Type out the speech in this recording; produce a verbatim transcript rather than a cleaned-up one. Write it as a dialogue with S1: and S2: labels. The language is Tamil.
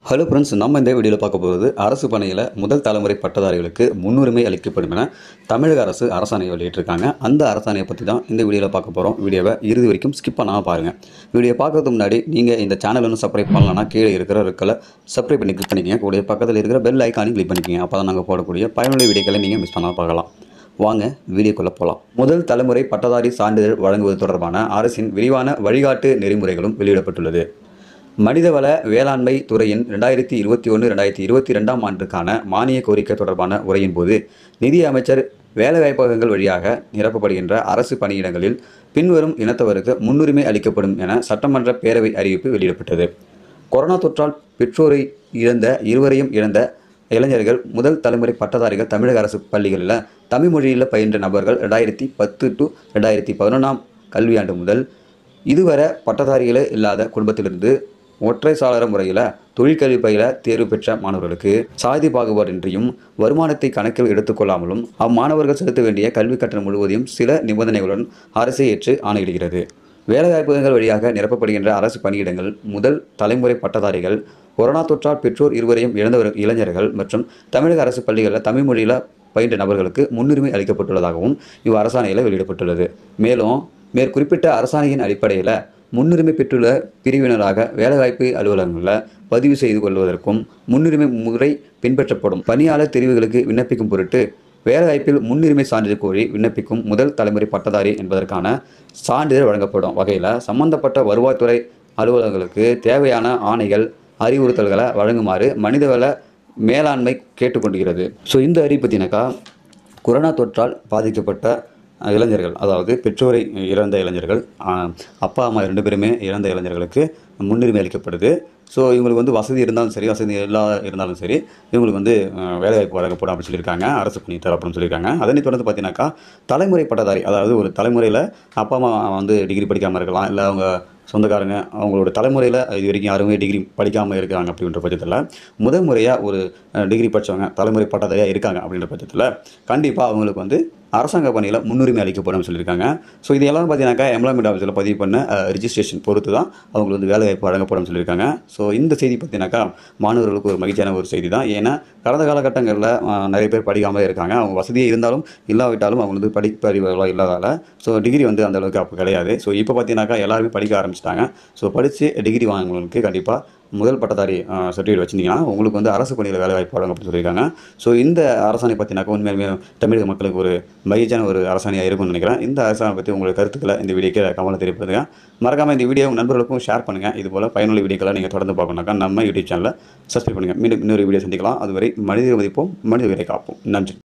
S1: ஹலோ ஃப்ரெண்ட்ஸ், நம்ம இந்த வீடியோவில் பார்க்க போகிறது அரசு பணியில் முதல் தலைமுறை பட்டதாரிகளுக்கு முன்னுரிமை அளிக்கப்படும் என தமிழக அரசு அரசாணை வெளியிட்டிருக்காங்க. அந்த அரசாணையை பற்றி தான் இந்த வீடியோவில் பார்க்க போகிறோம். வீடியோவை இறுதி வரைக்கும் ஸ்கிப் பண்ணாமல் பாருங்கள். வீடியோ பார்க்கறதுக்கு முன்னாடி நீங்கள் இந்த சேனல் ஒன்று சப்ஸ்கிரைப் பண்ணலன்னா கீழே இருக்கிற ரெக்கலை சப்ஸ்கிரைப் பண்ணி கிளிக் பண்ணிக்கங்க. கூடிய பக்கத்தில் இருக்கிற பெல் ஐக்கானையும் கிளிக் பண்ணிக்கங்க. அப்போ தான் நாங்கள் போடக்கூடிய பயனுள்ள வீடியோக்களை நீங்கள் மிஸ் பண்ணாமல் பார்க்கலாம். வாங்க வீடியோக்குள்ளே போகலாம். முதல் தலைமுறை பட்டதாரி சான்றிதழ் வழங்குவது தொடர்பான அரசின் விரிவான வழிகாட்டு நெறிமுறைகளும் வெளியிடப்பட்டுள்ளது. மனிதவள வேளாண்மை துறையின் ரெண்டாயிரத்தி இருபத்தி ஒன்று ரெண்டாயிரத்தி இருபத்தி ரெண்டாம் ஆண்டுக்கான மானிய கோரிக்கை தொடர்பான உரையின் போது நிதி அமைச்சர் வேலைவாய்ப்பகங்கள் வழியாக நிரப்பப்படுகின்ற அரசு பணியிடங்களில் பின்வரும் இனத்தவருக்கு முன்னுரிமை அளிக்கப்படும் என சட்டமன்ற பேரவை அறிவிப்பு வெளியிடப்பட்டது. கொரோனா தொற்றால் பெற்றோரை இழந்த இருவரையும் இழந்த இளைஞர்கள் முதல் தலைமுறை பட்டதாரிகள் தமிழக அரசு பள்ளிகளில் தமிழ் மொழியில் பயின்ற நபர்கள் ரெண்டாயிரத்தி பத்து டு ரெண்டாயிரத்தி பதினொன்றாம் கல்வியாண்டு முதல் இதுவரை பட்டதாரிகளே இல்லாத குடும்பத்திலிருந்து ஒற்றை சாளர முறையில் தொழிற்கல்வி பயில தேர்வு பெற்ற மாணவர்களுக்கு சாதி பாகுபாடின்றியும் வருமானத்தை கணக்கில் எடுத்துக்கொள்ளாமலும் அம்மாணவர்கள் செலுத்த வேண்டிய கல்வி கட்டணம் முழுவதையும் சில நிபந்தனைகளுடன் அரசே ஏற்று ஆணையிடுகிறது. வேலைவாய்ப்புகள் வழியாக நிரப்பப்படுகின்ற அரசு பணியிடங்கள் முதல் தலைமுறை பட்டதாரிகள், கொரோனா தொற்றால் பெற்றோர் இருவரையும் இழந்தவர் இளைஞர்கள் மற்றும் தமிழக அரசு பள்ளிகளில் தமிழ் மொழியில் பயின்ற நபர்களுக்கு முன்னுரிமை அளிக்கப்பட்டுள்ளதாகவும் இவ் அரசாணையில் வெளியிடப்பட்டுள்ளது. மேலும் மேற்குறிப்பிட்ட அரசாணையின் அடிப்படையில் முன்னுரிமை பெற்றுள்ள பிரிவினராக வேலைவாய்ப்பு அலுவலகங்களில் பதிவு செய்து கொள்வதற்கும் முன்னுரிமை முறை பின்பற்றப்படும். பணியாளர் தெரிவுகளுக்கு விண்ணப்பிக்கும் பொருட்டு வேலைவாய்ப்பில் முன்னுரிமை சான்றிதழ் கோரி விண்ணப்பிக்கும் முதல் தலைமுறை பட்டதாரி என்பதற்கான சான்றிதழ் வழங்கப்படும் வகையில் சம்பந்தப்பட்ட வருவாய்த்துறை அலுவலர்களுக்கு தேவையான ஆணைகள் அறிவுறுத்தல்களை வழங்குமாறு மனிதவள மேலாண்மை கேட்டுக்கொள்கிறது. ஸோ இந்த அறிவு பற்றினாக்கா, கொரோனா தொற்றால் பாதிக்கப்பட்ட இளைஞர்கள், அதாவது பெற்றோரை இழந்த இளைஞர்கள், அப்பா அம்மா ரெண்டு பேருமே இழந்த இளைஞர்களுக்கு முன்னுரிமை அளிக்கப்படுது. ஸோ இவங்களுக்கு வந்து வசதி இருந்தாலும் சரி, வசதி எல்லா இருந்தாலும் சரி, இவங்களுக்கு வந்து வேலைவாய்ப்பு வழங்கப்படும் அப்படின்னு சொல்லியிருக்காங்க. அரசு பணி தரப்படும் சொல்லியிருக்காங்க. அதனை தொடர்ந்து பார்த்தீங்கன்னாக்கா, தலைமுறை பட்டதாரி, அதாவது ஒரு தலைமுறையில் அப்பா அம்மா வந்து டிகிரி படிக்காமல் இருக்கலாம், இல்லை அவங்க சொந்தக்காரங்க அவங்களோட தலைமுறையில் இது வரைக்கும் யாருமே டிகிரி படிக்காமல் இருக்காங்க. அப்படின்ற பட்சத்தில் முதல் முறையாக ஒரு டிகிரி படித்தவங்க தலைமுறை பட்டதாரியாக இருக்காங்க அப்படின்ற பட்சத்தில் கண்டிப்பாக அவங்களுக்கு வந்து அரசாங்க பணியில் முன்னுரிமை அளிக்கப்படும் சொல்லியிருக்காங்க. ஸோ இது எல்லாம் பார்த்தீங்கன்னாக்கா எம்ப்ளாய்மெண்ட் ஆஃபீஸில் பதிவு பண்ண ரிஜிஸ்ட்ரேஷன் பொறுத்து தான் அவங்களுக்கு வந்து வேலைவாய்ப்பு வழங்கப்படும் சொல்லியிருக்காங்க. ஸோ இந்த செய்தி பார்த்தீங்கன்னாக்கா மாணவர்களுக்கு ஒரு மகிழ்ச்சியான ஒரு செய்தி தான். ஏன்னா கடந்த காலகட்டங்களில் நிறைய பேர் படிக்காமல் இருக்காங்க. அவங்க வசதியே இருந்தாலும் இல்லாவிட்டாலும் அவங்க வந்து படிப்பறிவுகளோ இல்லாதால ஸோ டிகிரி வந்து அந்தளவுக்கு அப்போ கிடையாது. ஸோ இப்போ பார்த்தீங்கன்னாக்கா எல்லாருமே படிக்க ஆரம்பிச்சிட்டாங்க. ஸோ படித்து டிகிரி வாங்குறவங்களுக்கு கண்டிப்பாக முதல் பட்டதாரி சர்டிஃபிகேட் வச்சிருந்தீங்கன்னா உங்களுக்கு வந்து அரசு பணியில் வேலைவாய்ப்பு வழங்க அப்படின்னு சொல்லியிருக்காங்க. ஸோ இந்த அரசாணை பற்றினாக்கா உண்மையுமே தமிழக மக்களுக்கு ஒரு மகிழ்ச்சியான ஒரு அரசாணையாக இருக்கும்னு நினைக்கிறேன். இந்த அரசாணை பற்றி உங்களுக்கு கருத்துக்களை இந்த வீடியோக்கு கமெண்ட்ல தெரியப்படுத்துங்க. மறக்காமல் இந்த வீடியோ நண்பர்களுக்கும் ஷேர் பண்ணுங்கள். இதுபோல் பயனுள்ள வீடியோக்களை நீங்கள் தொடர்ந்து பார்க்கணுன்னாக்கா நம்ம யூடியூப் சேனலை சப்ஸ்கிரைப் பண்ணுங்கள். மீண்டும் இன்னொரு வீடியோ சந்திக்கலாம். அதுவரை மனித மதிப்போம், மனித உயிரை காப்போம். நன்றி.